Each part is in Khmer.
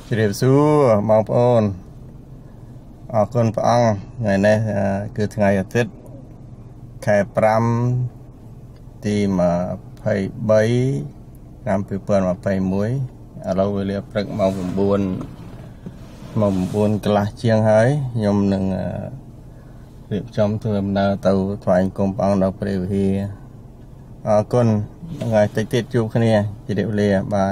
ជម្រាបសួរបងប្អូនអរគុណព្រះអង្គថ្ងៃនេះគឺថ្ងៃអាទិត្យខែ5ទី23ឆ្នាំ2021ឥឡូវវេលាព្រឹកម៉ោង9កន្លះជាងហើយខ្ញុំនឹងរៀបចំធ្វើដំណើរទៅថ្វាយគុំព្រះអង្គនៅព្រះវិហារអរគុណថ្ងៃតិចទៀតជួបគ្នាជម្រាបលាបាយ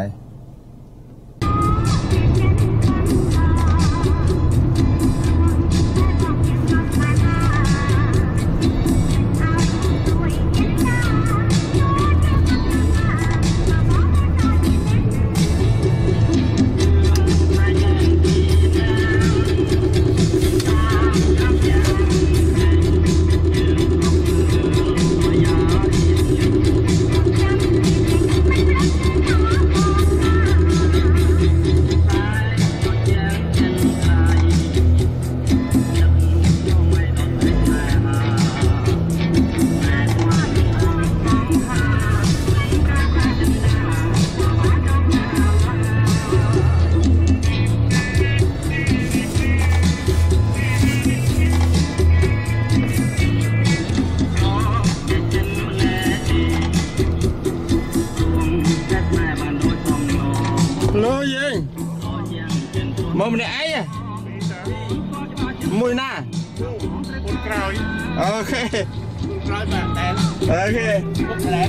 មកម្នាក់ឯងមួយណាមួយក្រោយអូខេក្រោយបាទតែអូខេពុកតែ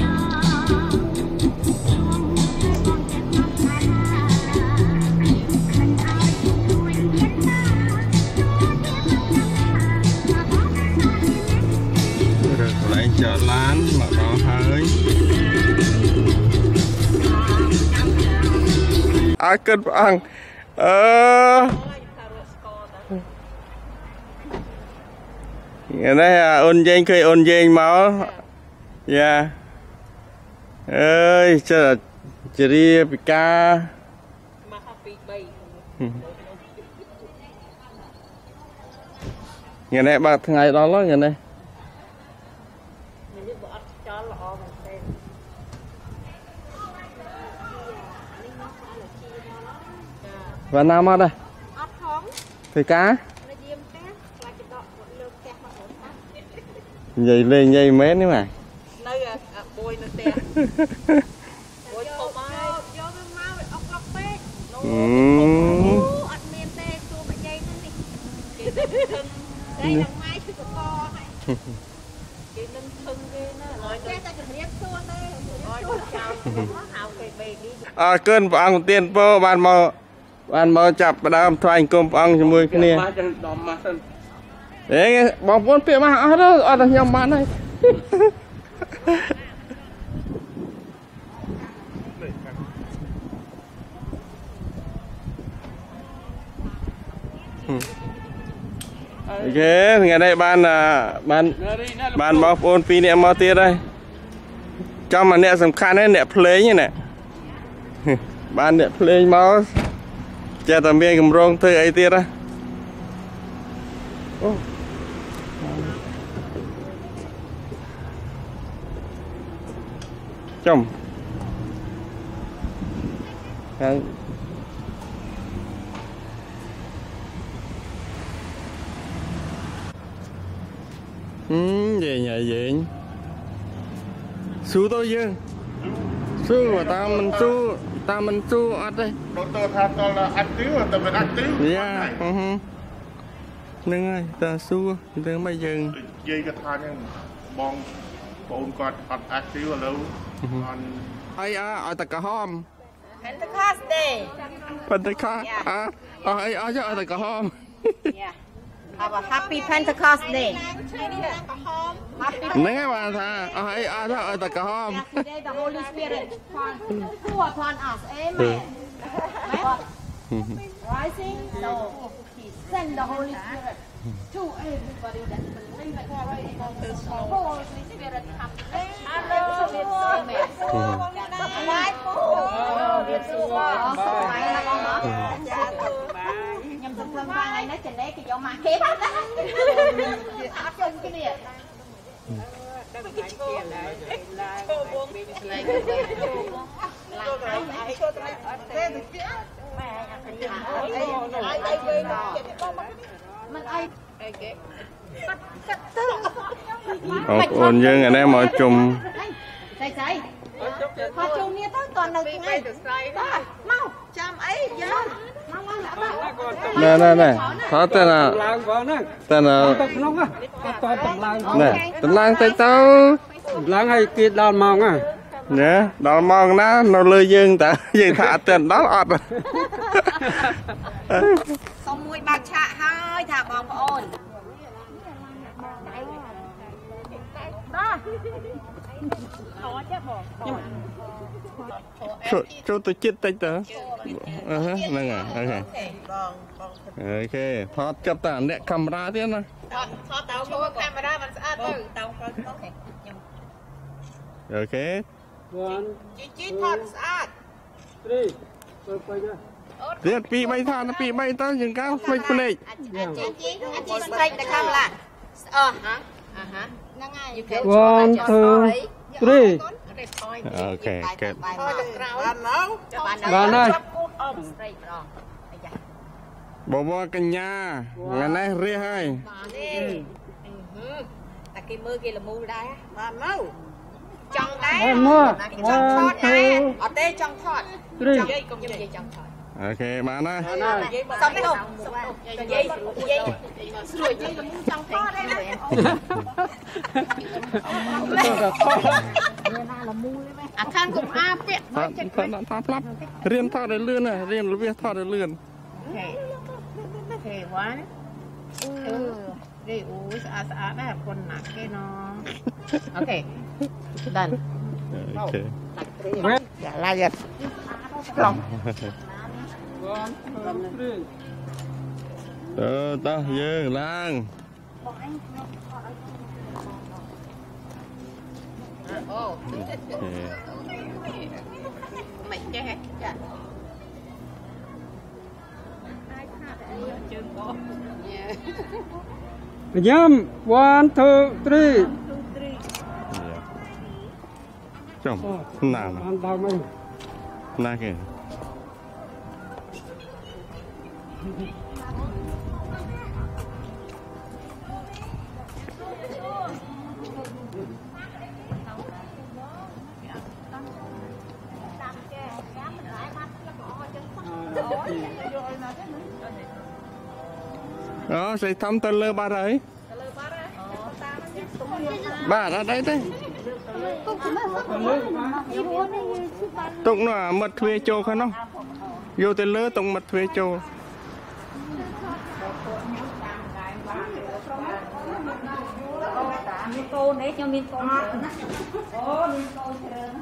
រើកន្លែងចតឡានមកដល់ហើយអើគិតព្រះអង្គនេះអូនយើងឃើញអូនយើងមកយ៉ាអើយចរាពិការមកពី3ថ្ងៃនេះបើថ្ងៃដល់ហើយថ្ងៃនេះបើអត់ចោលល្អមែនទេវ៉ាណាមកដែរអត់ផងធ្វើការយាមផ្ទះខ្លាចដកលើផ្ទះមកអូននិយាយលេងនិយាយមែននេះម៉ែនៅបួយនៅផ្ទះបួយធំមកយកវាមកអុកឡុកពេកអត់មានទេសួរមកយាយហ្នឹងនេះគេនឹងធឹងតែដល់ម៉ែគឺកកហើយគេនឹងធឹងគេណាហើយតែជំរាបសួរទេអត់ចោលហៅគេបេប៊ីអរគុណព្រះអង្គទានពរបានមកចាប់ផ្ដើមថ្វាយគុំព្រះអង្គជាមួយគ្នាមកចឹងដល់មកសិនបងប្អូនពាក្យមកអស់ទៅអត់តែខ្ញុំបានហើយអូខេថ្ងៃនេះបានបងប្អូន2នាក់មកទៀតហើយចំមកអ្នកសំខាន់ហ្នឹងអ្នកភ្លេងហ្នឹងបានអ្នកភ្លេងមកចេះតែមានកម្រងធ្វើអីទៀតណាអូចំហើយយើងស៊ូទៅយើងស៊ូតាមមិនស៊ូអត់ទេដូចទៅថាតលអាក់ទីវតែមិនអាក់ទីវយ៉ាហ្នឹងហើយតើស៊ូទៅមិនយើងនិយាយក៏ថាហ្នឹងបងប្អូនគាត់អត់អាក់ទីវឥឡូវអត់ហើយឲ្យតែក្រហម Pentecost Day អស់អីអស់ចុះឲ្យតែក្រហម Have a happy Pentecost Day ហ្នឹងហើយបានថាអស់អីអស់ចុះឲ្យតែក្រហម Today the Holy Spirit pour upon us amen rising so send the Holy Spirit to everybody that believes that the Holy Spirit come hello amen ខ្ញុំសង្ឃឹមថាថ្ងៃនេះចំណេះគេយកមកគេបាត់ណាអត់ជុំគ្នា Đừng lại kia lại lại lại lại โอนยังอันนี้มาจุ่มใส่พอจุ่มเนี่ยต้องก่อนหนึ่งไงเมาจำไอ้เยอะนั่นเขาแต่น่ะเนี่ยตำลังใจเต้าล้างให้กินดอนมองอ่ะเนี่ยดอนมองนะเราเลยยืงแต่ยืงขาเตือนดอนอดสมุยบางชะให้ถามบองโอนโชว์ตัวจิตใจเต๋อนั่นไงโอเคพอจับตาเนี่ยคำราที่นะพอเตาโชว์คาเมรามันสะอาดเลยเตาโอเคจีทอดสะอาดเรียนปีใบทานปีใบต้นยังก้าวไม่เปลี่ยนจีสเต็กนะครับล่ะนั่งไง one two three โอเคเก็บบ้านไหนบอกว่ากัญญางั้นได้เรียกให้แต่กี่มือกี่ละมือได้บ้านเมาจังได้จังทอดไงเอาเต้จังทอดจังทอดโอเคมานะสองตุ่มยี่สวยยี่ละมือจังทอดได้เลยอาคารกลุ่มอาเปียทอดรับเรียนทอดได้เลื่อนนะเรียนรู้ทอดได้เลื่อนโอเควันได้โอ้สะอาดแบบคนหนักแค่น้องโอเคดันโอเคอย่าลายลองตาเยอะล่างโอ้ไม่แก่จ้ะย้ำ one two three จมนานน่าเก่งใส่ทำตะเลอบาร์ไรบาร์อะไรได้ตรงน่ะมัดเวโจเขาเนาะโยตะเลอตรงมัดเวโจมีโตเน็ตยังมีโตโอ้มีโตเชิญ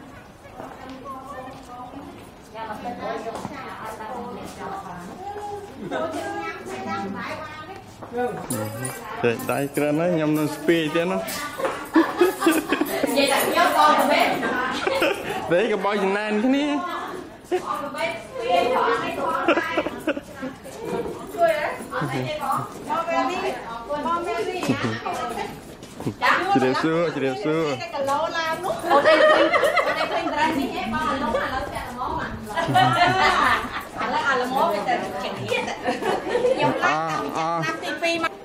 ได้กระนั้นยำนนสปีดเนาะเด็กกับบอยนานแค่นี้chỉ đẹp xưa ở đây khuyên ra như thế bao là lúc là chả món mà là món bây giờ chả thiết giống lát năm tivi mà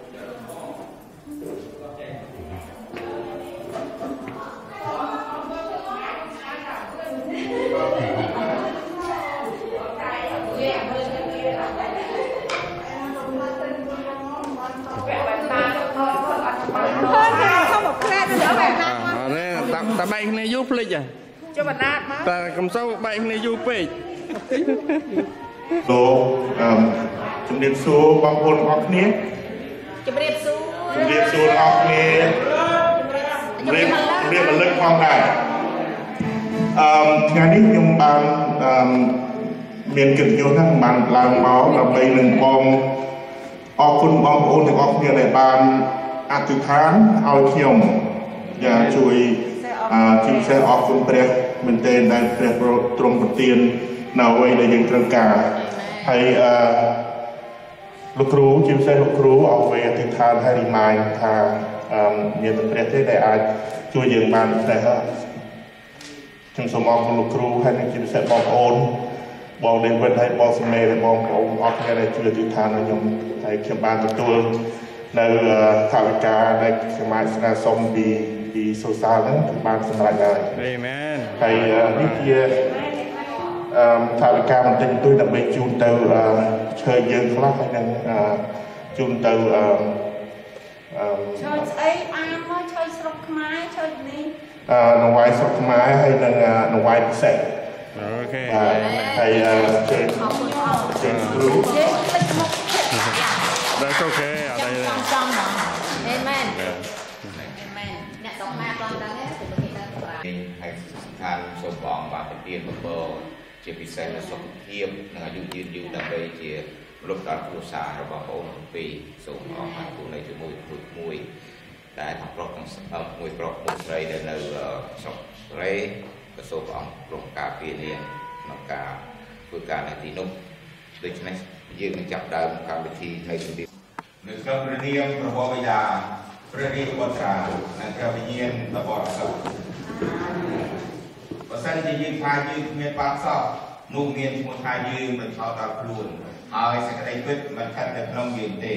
ta bay này giúp lịch à cho bạn nát má ta cầm sâu bay này giúp lịch số chấm điểm số bằng hồn học nhé chấm điểm số học nhé điểm là lực hoang đại ngày đi nhung bàn miền cực vô thằng bàn làm máu là bay lên bom học phun bom hồn thì học nhé để bàn áp từ tháng ao chiều và chui chim xeออกคุณเปรียมันเต้นได้เปรียตรงประเตียนนาไว้ในยังตรังกาให้ลูกครูchim xeลูกครูออกไปอธิษฐานให้ริมายทางเมียตเปรียที่ได้อาจช่วยยืมมันแต่ฮะจึงสมองของลูกครูให้ในchim xeบอกโอนបងលេងវិនហើយបងសមេហើយបងប្អូនអស់គ្នាដែលជួយទីឋានឲ្យខ្ញុំហើយខ្ញុំបានទទួលនៅថវិកាដែលខ្ញុំអាចស្នើសុំពីសូសាលហ្នឹងបានសម្រេចហើយអាមែនហើយនេះជាថវិកាបន្តិចបន្តួចដើម្បីជូនទៅឈើយើងខ្លះហើយនឹងជូនទៅឈើស្អីបានមកឈើស្រុកខ្មែរឈើនេះនវាយស្រុកខ្មែរហើយនឹងនវាយពិសេសអូខេហើយជើងគ្រូដល់អូខេអត់ទេចំហ្មងអេមែនអ្នកដងម៉ាបងដល់ទេគឺគេដល់ប្រាហើយសំខាន់សូមបងបាទទៅទៀនបបោជាពិសេសនៅសុខភាពនិងអាយុយឺនយូរដើម្បីជាលុបដល់គ្រួសាររបស់បងប្អូនពីរសូមអរគុណទូនៅជាមួយមួយតែទាំងប្រុសទាំងមួយប្រុសមួយស្រីដែលនៅស្រុករ៉េក៏សូមព្រះអង្គទ្រង់ការពារនាងក្នុងការធ្វើការនៅទីនោះដូច្នេះយើងនឹងចាប់ដើមកម្មវិធីនៃជំរាបនៅក្នុងព្រះនាមព្រះបិតាព្រះរាជបុត្រានិងព្រះវិញ្ញាណបរិសុទ្ធបើសិនជាយើងថាយើងគ្មានបាបសោះនោះមានឈ្មោះថាយើងមិនថោកដល់ខ្លួនហើយសេចក្តីពិតមិនស្ថិតនៅក្នុងយើងទេ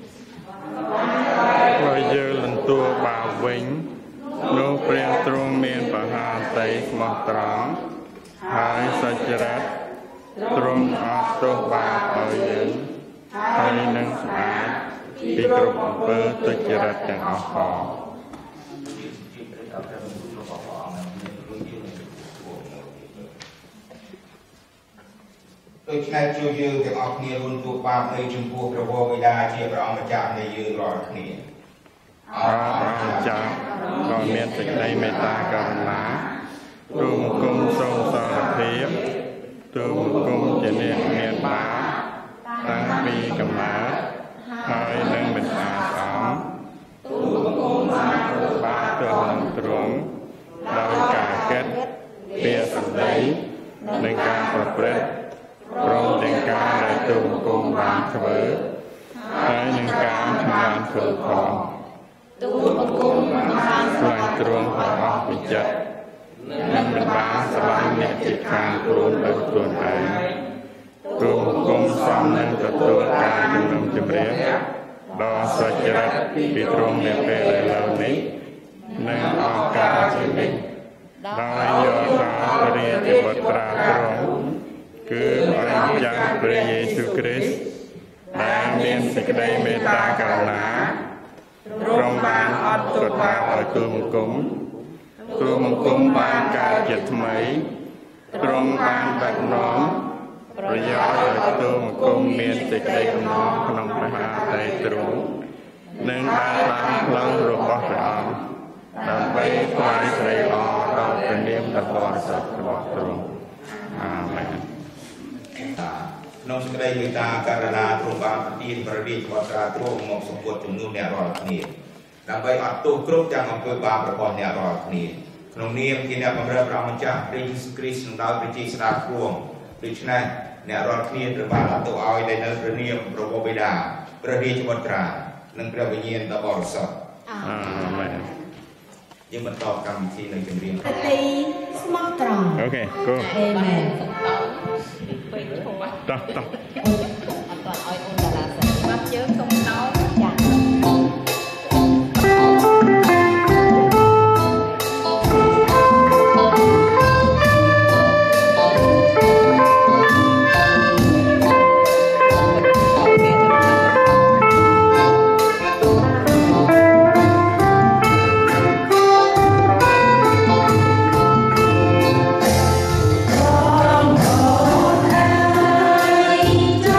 បើយើងលន្ទួបាបវិញនោះព្រះទ្រង់មានបហាតីស្មោះត្រង់ហើយសុចរិតទ្រង់អត់ទោសបាបឲ្យយើងហើយនឹងស្អាតពីគ្រប់អំពើទុច្ចរិតទាំងអស់ផងដូច្នេះជួយយើងទាំងអស់គ្នារួមទូបាបនៅចំពោះព្រះវរបិតាជាព្រះអង្គម្ចាស់នៃយើងរាល់គ្នាអរព្រះម្ចាស់ដ៏មានសេចក្តីមេត្តាករុណាទូបង្គំសូមសរភាពទូបង្គំជាអ្នកមានបាបតាំងពីកំណើតហើយនឹងមិនស្អាតស្អំទូបង្គំបានធ្វើបាបទៅនឹងទ្រង់ដោយការគិតពាក្យសម្ដីនិងការប្រព្រឹត្តព្រមទាំងការដែលទូបង្គំបានធ្វើហើយនឹងការឆ្ងានធ្វើផងទូបង្គំបានស្លាញ់ទ្រង់ទាំងអស់ពីចិត្តនិងមិនបានស្លាញ់អ្នកជិតខាងខ្លួនដោយខ្លួនឯងទូបង្គំសមនឹងទទួលការជំនុំជម្រះដ៏សុចរិតពីទ្រង់នាពេលឥឡូវនេះនិងឱកាសជានេះដោយយកដល់ព្រះរាជបុត្រាទ្រង់គឺព្រះម្ចាស់ព្រះយេស៊ូវគ្រីស្ទដែលមានសេចក្តីមេត្តាករុណាទ្រង់បានអត់ទោសបាបឲ្យទូបង្គំទូបង្គំបានកើតជាថ្មីទ្រង់បានដឹកនាំប្រយោជន៍ឲ្យទូបង្គំមានសេចក្តីកំណត់ក្នុងព្រះハតីទ្រង់និងបានបានផ្លូវរបស់ព្រះអង្គដើម្បីថ្វាយស្រីល្អដល់ព្រះនាមដ៏បរិសុទ្ធរបស់ទ្រង់អាមែនក្នុងសេចក្តីមេត្តាករុណាទ្រង់បានប្រទានព្រះរាជបុត្រាទ្រង់មកសម្ពុតចំនួនអ្នករាល់គ្នាដើម្បីអត់ទោសគ្រប់ទាំងអំពើបាបរបស់អ្នករាល់គ្នាក្នុងនាមជាអ្នកបម្រើព្រះម្ចាស់ព្រះយេស៊ូវគ្រីស្ទនិងដោយព្រះជ័យស្ដាប់គ្រងដូច្នេះអ្នករាល់គ្នាត្រូវបានអត់ទោសឲ្យដែលនៅព្រះនាមព្រះបិតាព្រះរាជបុត្រានិងព្រះវិញ្ញាណដ៏បរិសុទ្ធអាមែនយើងបន្តកម្មវិធីនៅជំរាបទីស្មោះត្រង់អូខេគោអេមែនតោះអត់ទាន់ឲ្យអូនតារាសិនបាត់ជើងសុំតោចាច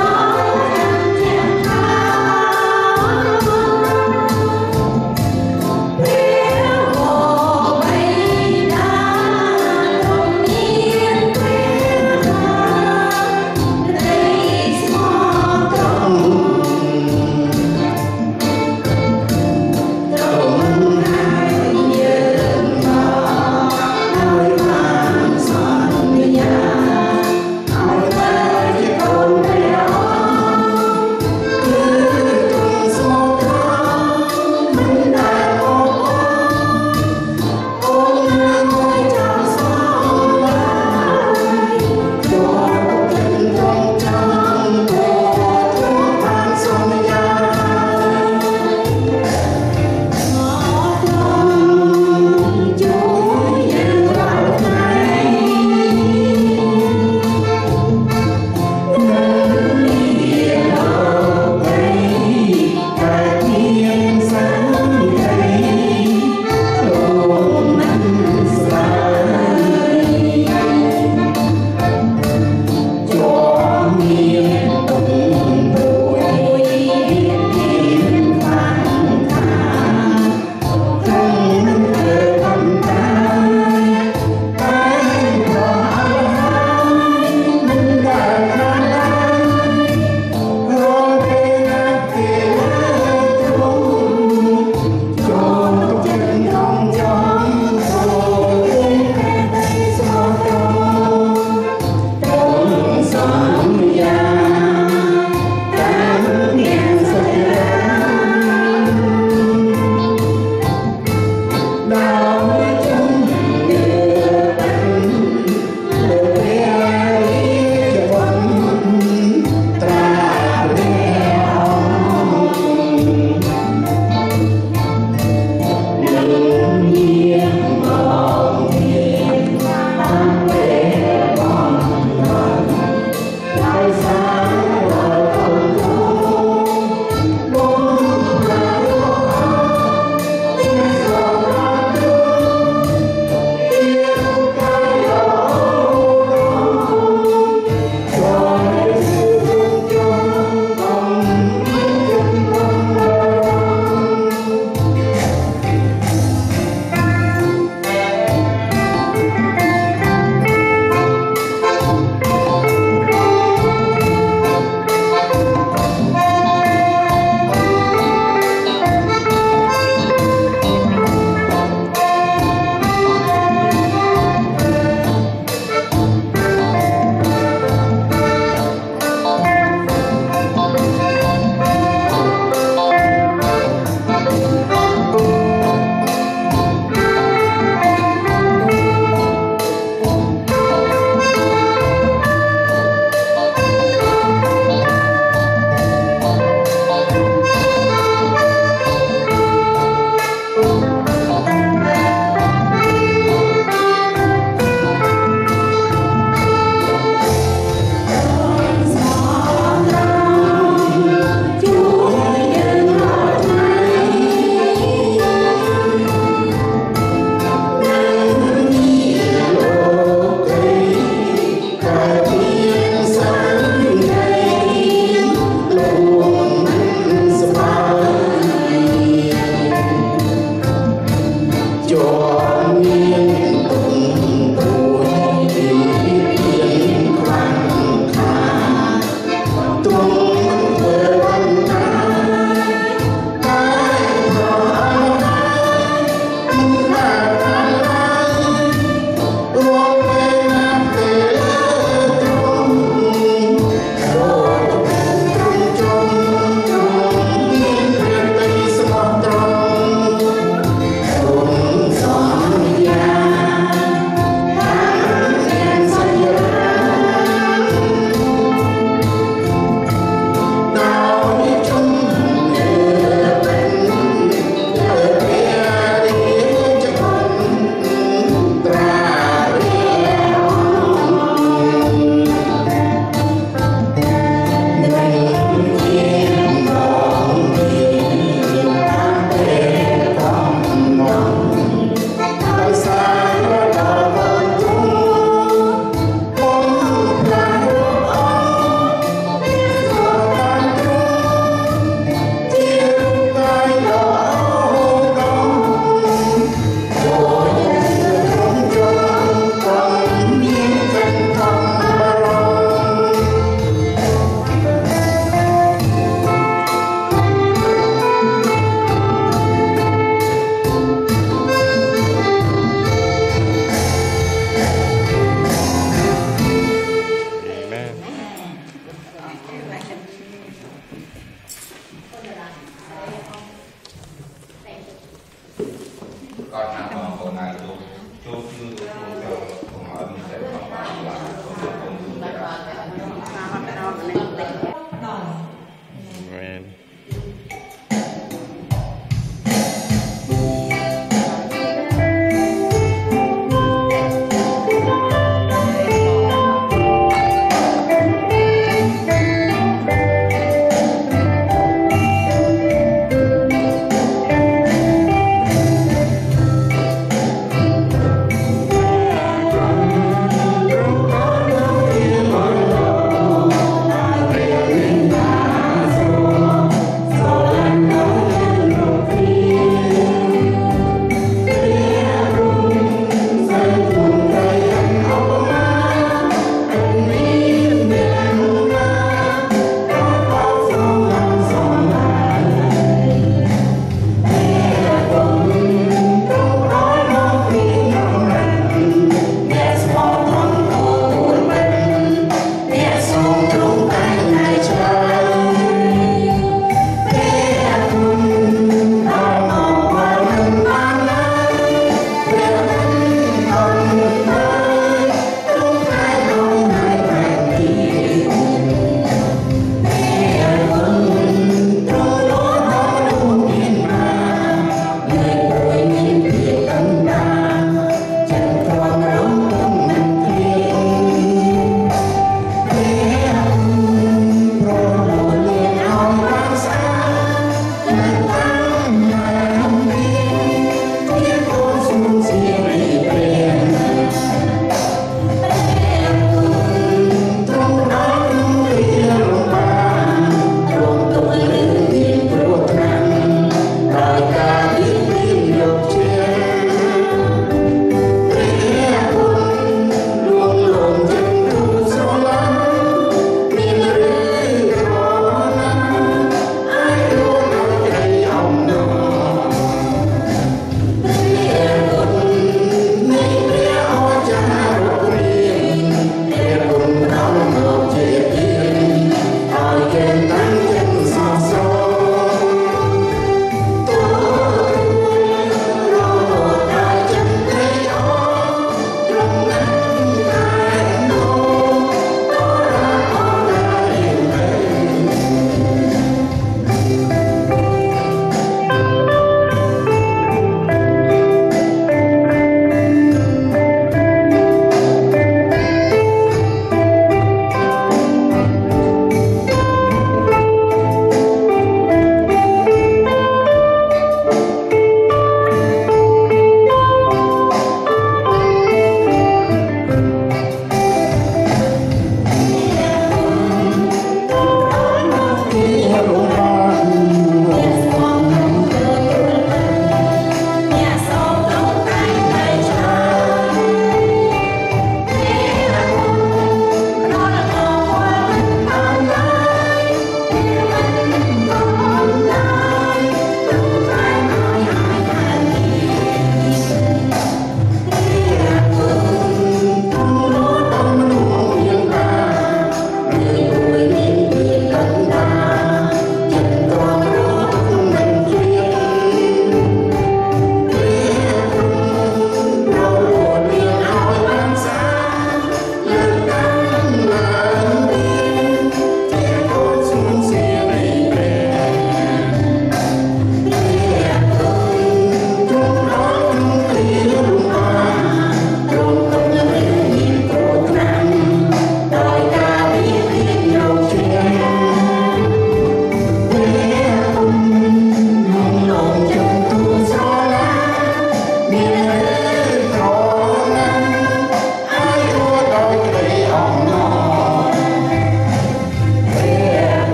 เ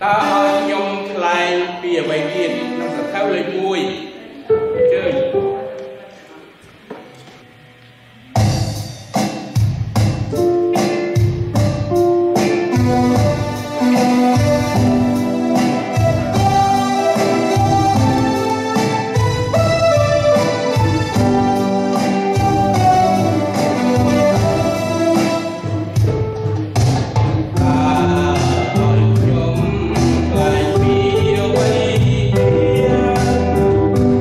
ตาเอายมคลายเปียใบเกียนน้ำสะเท่าเลยมวยเจ้ย เ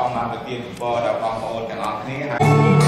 องมาไปเตรียมบอดาวกองโอนกันออกนี้นะ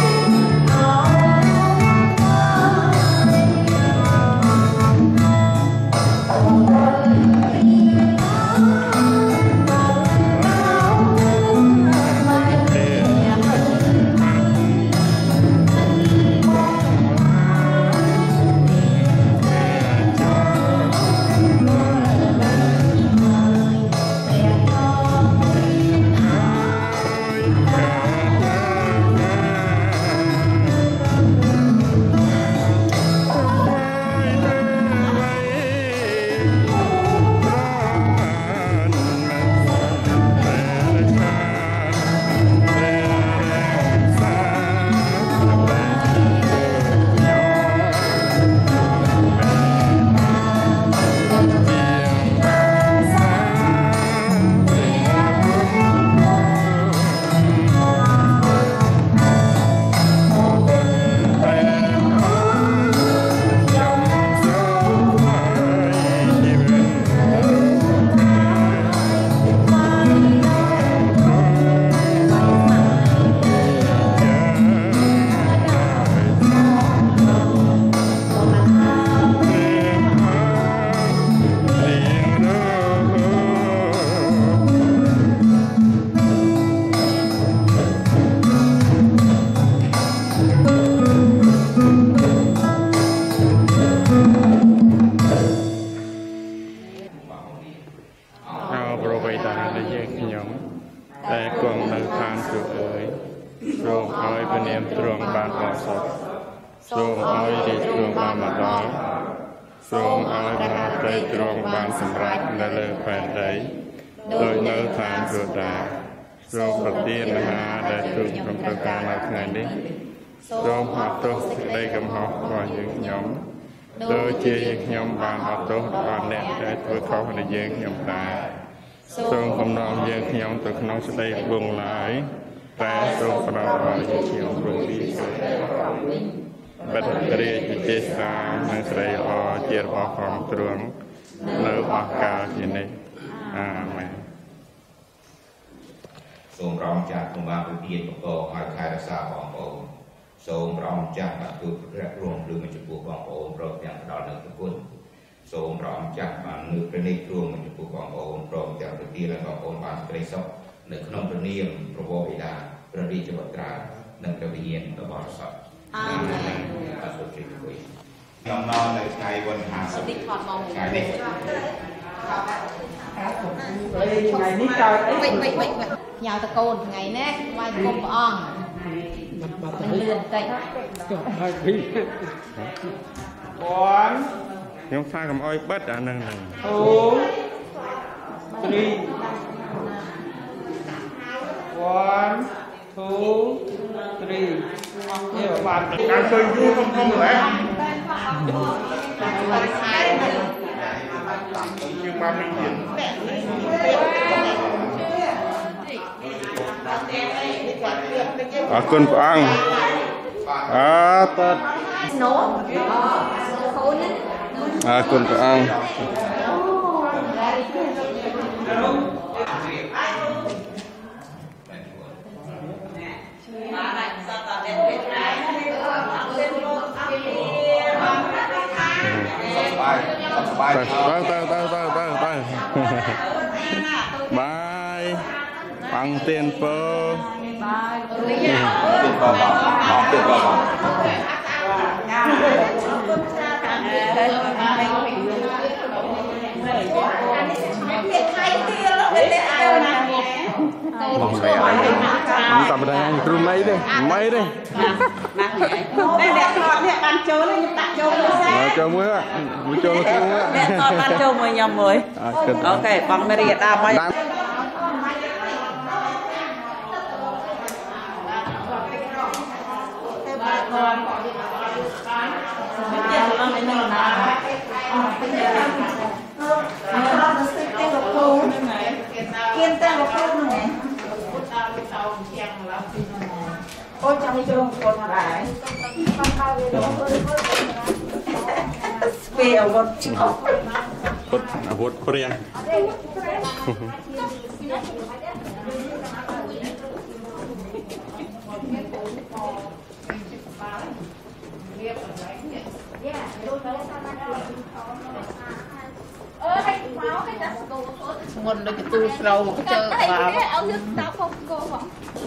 แต่กวงในทางคือเอ๋ยโรงอ้อยเป็นเนียมตรวงบานออกสดโรงอ้อยดีตรวงบานมาดอยโรงอ้อยมาได้ตรวงบานสำรับในเลือแผ่นใดโดยในทางคือตาโรงปฏิญาได้ถูกทำประการในไงนี้โรงหัดโตได้กำหอกก่อนยังยมโดยเจียงยมบานหัดโตบานแน่ได้ตัวเขาในเยงยมตาทรงกำนองเยี่ยงขยงตัวขนมสเตย์วงหลายแต่ทรงประดับอะไรเขียวโปรดีบัตรเรียกเจสาในสเตย์อเจียร์อของตรวงเนื้ออากาศอย่างนี้อาเมนทรงร้องจากคำว่าอุเบียนของโตหายคายรักษาของโอทรงร้องจากประตูพระรวมหรือมันจะปลูกของโอโปรดอย่างดาวหนึ่งทุกคนសូមប្រំចាស់បានលើកព្រះនេត្ររួមចំពោះបងប្អូនព្រមទាំងប្រទាននិងបងប្អូនបានក្តីសុខនៅក្នុងព្រះនាមព្រះវរបិតាព្រះរាជវត្រានិងព្រះវិញ្ញាណរបស់ព្រះសង្ឃអាមែនអរគុណខ្ញុំនៅនៅថ្ងៃวัน50ថ្ងៃនេះថ្ងៃនេះចោលញ៉ៅតកូនថ្ងៃនេះថ្វាយគុំព្រះអង្គលឿនតិចចុះហើយពីបងខ្ញុំថាកុំអោយបិទអាហ្នឹងអូ3 1 2 3នេះបានការឃើញយូរក្នុងហ៎យើងបានមានទៀតអរគុណព្រះអង្គអរគុណអរគុណព្រះអង្គបាយអង្គទៀនពើតាមដែរគ្រូម៉ៃទេម៉ៃទេនេះអ្នកថតនេះបានចូលខ្ញុំដាក់ចូលលើសាចូលមួយចូលគ្រូអ្នកថតបានចូលមួយខ្ញុំមួយអូខេបងមេរីតាបាយអូចាំនេះចូលកូនមកដែរស្ពេអាវុធអាវុធព្រាนโดยตู้เราเจอว่าเอาเรื่องตาพกโก้ของ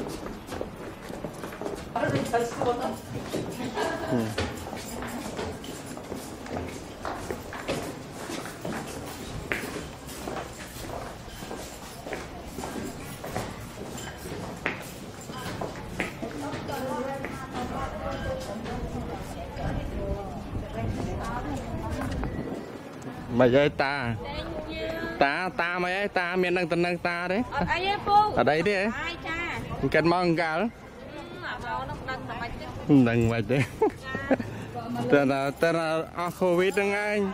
mày ơi ta mày ơi ta miền đang tận đang ta đấy ở đây đi cần mong gà đó đừng mày đấy tên là covid đừng anh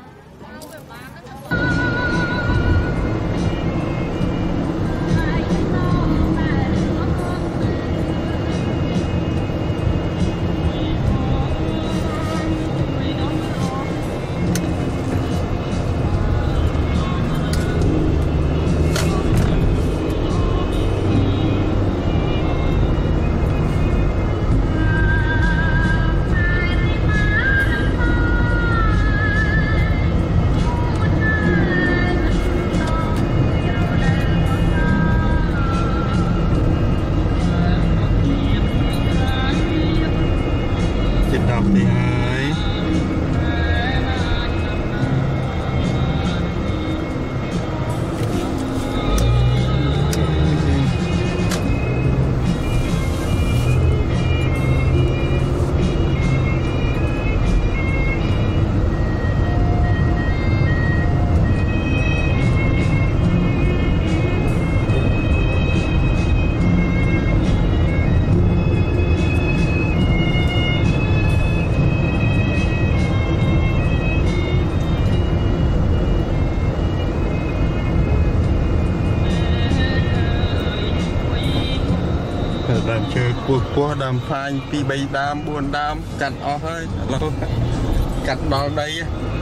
đam chơi cua đam phai pi bay đam buồn đam cắt ó hơi cắt đó đây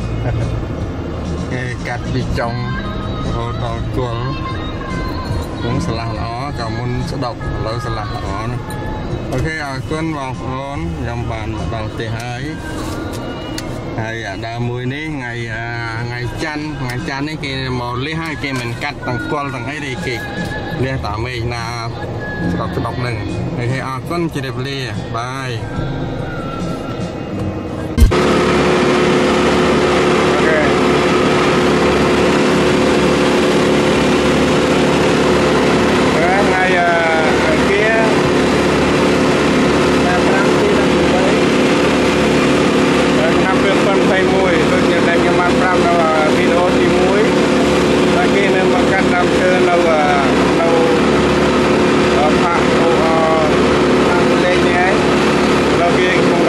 cắt đi trong hồ đào chuồng cũng sẽ là nó cả môn sẽ đọc lâu sẽ là nó ok quân vào con dòng bàn bằng tỷ hai ngày đa mùi ní ngày chăn ấy kia màu lấy hai kia mình cắt bằng quần thằng ấy đi kì liên tả mình là đọc nừng thì con chỉ đẹp lia bye Hãy subscribe cho kênh Ghiền Mì Gõ để không bỏ lỡ những video hấp dẫn.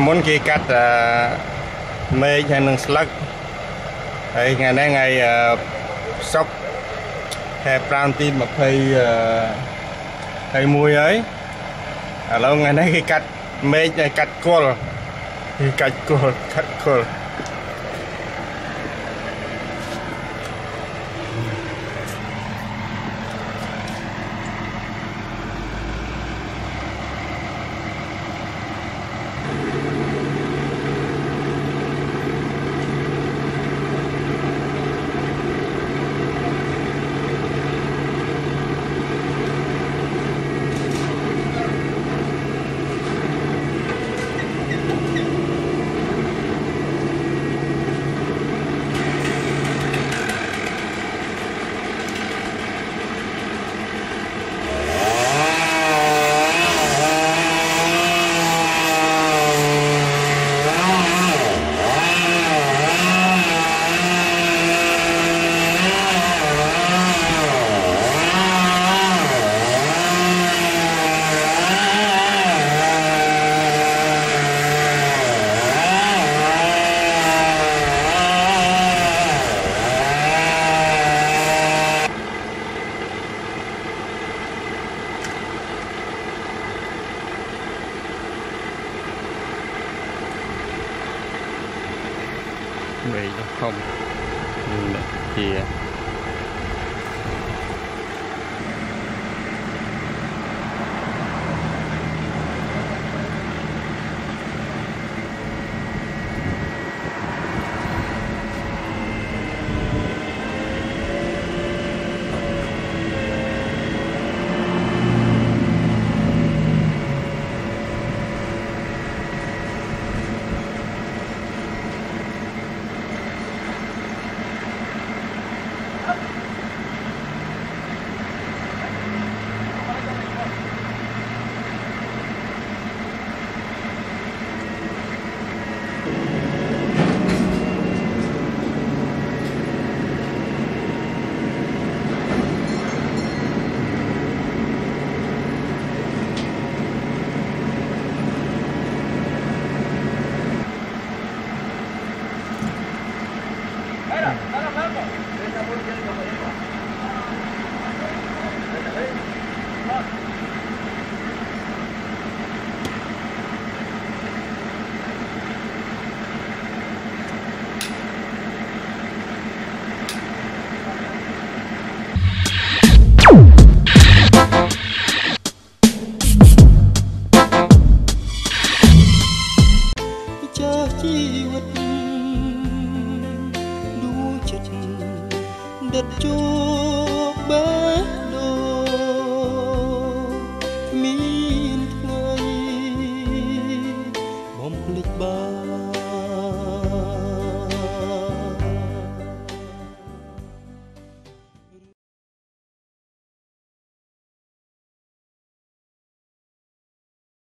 muốn kia cắt mê hay nâng slug ấy ngày nay ngày sóc hay brown tin mà hay mùi ấy lâu ngày nay khi cắt mê cắt cồn cắt cồn vậy không chia đất chúc bên